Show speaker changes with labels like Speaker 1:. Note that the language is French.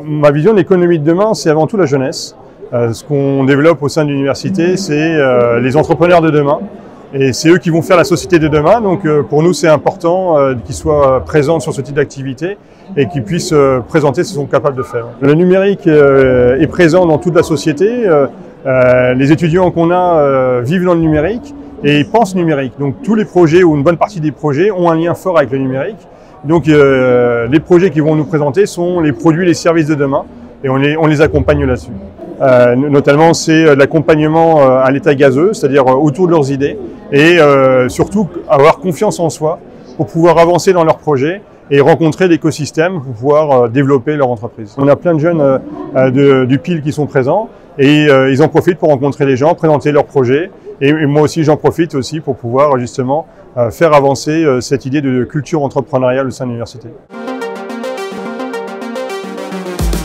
Speaker 1: Ma vision de l'économie de demain, c'est avant tout la jeunesse. Ce qu'on développe au sein de l'université, c'est les entrepreneurs de demain. Et c'est eux qui vont faire la société de demain. Donc pour nous, c'est important qu'ils soient présents sur ce type d'activité et qu'ils puissent présenter ce qu'ils sont capables de faire. Le numérique est présent dans toute la société. Les étudiants qu'on a vivent dans le numérique et ils pensent numérique. Donc tous les projets ou une bonne partie des projets ont un lien fort avec le numérique. Donc les projets qu'ils vont nous présenter sont les produits et les services de demain et on les accompagne là-dessus. Notamment, c'est l'accompagnement à l'état gazeux, c'est-à-dire autour de leurs idées et surtout avoir confiance en soi pour pouvoir avancer dans leurs projets et rencontrer l'écosystème pour pouvoir développer leur entreprise. On a plein de jeunes du PIL qui sont présents et ils en profitent pour rencontrer les gens, présenter leurs projets et moi aussi j'en profite aussi pour pouvoir justement faire avancer cette idée de culture entrepreneuriale au sein de l'université.